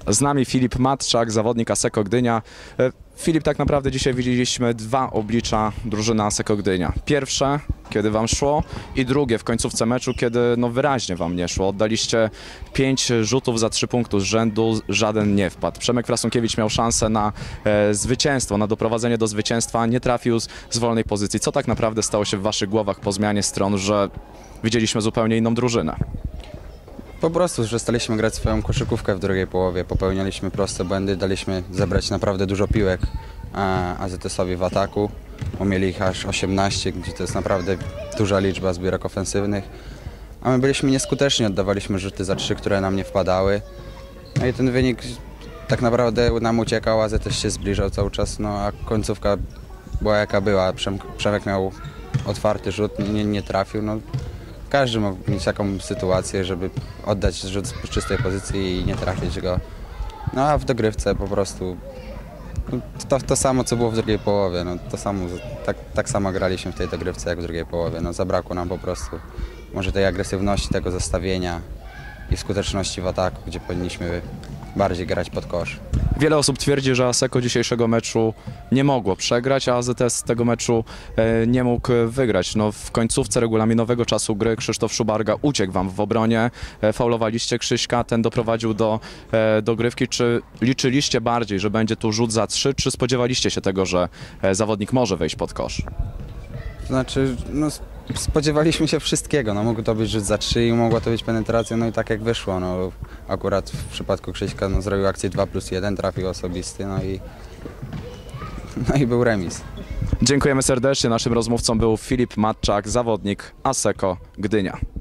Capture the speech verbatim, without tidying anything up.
Z nami Filip Matczak, zawodnik Asseco Gdynia. E, Filip, tak naprawdę dzisiaj widzieliśmy dwa oblicza drużyny Asseco Gdynia. Pierwsze, kiedy wam szło, i drugie w końcówce meczu, kiedy no wyraźnie wam nie szło. Oddaliście pięć rzutów za trzy punktów z rzędu, żaden nie wpadł. Przemek Frasunkiewicz miał szansę na e, zwycięstwo, na doprowadzenie do zwycięstwa, nie trafił z, z wolnej pozycji. Co tak naprawdę stało się w waszych głowach po zmianie stron, że widzieliśmy zupełnie inną drużynę? Po prostu, że staliśmy grać swoją koszykówkę w drugiej połowie, popełnialiśmy proste błędy, daliśmy zebrać naprawdę dużo piłek A Z S-owi w ataku, bo mieli ich aż osiemnaście, gdzie to jest naprawdę duża liczba zbiórek ofensywnych, a my byliśmy nieskuteczni, oddawaliśmy rzuty za trzy, które nam nie wpadały, no i ten wynik tak naprawdę nam uciekał, A Z S się zbliżał cały czas, no a końcówka była jaka była, Przemek miał otwarty rzut, nie, nie trafił, no. Każdy mógł mieć taką sytuację, żeby oddać rzut z czystej pozycji i nie trafić go. No a w dogrywce po prostu no, to, to samo, co było w drugiej połowie. No, to samo, tak, tak samo graliśmy w tej dogrywce jak w drugiej połowie. No, zabrakło nam po prostu może tej agresywności, tego zestawienia i skuteczności w ataku, gdzie powinniśmy bardziej grać pod kosz. Wiele osób twierdzi, że Asseco dzisiejszego meczu nie mogło przegrać, a A Z S tego meczu e, nie mógł wygrać. No, w końcówce regulaminowego czasu gry Krzysztof Szubarga uciekł wam w obronie, e, faulowaliście Krzyśka, ten doprowadził do e, dogrywki. Czy liczyliście bardziej, że będzie tu rzut za trzy, czy spodziewaliście się tego, że e, zawodnik może wejść pod kosz? Znaczy, no, spodziewaliśmy się wszystkiego, no, mógł to być rzut za trzy i mogła to być penetracja, no i tak jak wyszło, no, akurat w przypadku Krzyśka no, zrobił akcję dwa plus jeden, trafił osobisty, no i, no i był remis. Dziękujemy serdecznie, naszym rozmówcą był Filip Matczak, zawodnik Asseco Gdynia.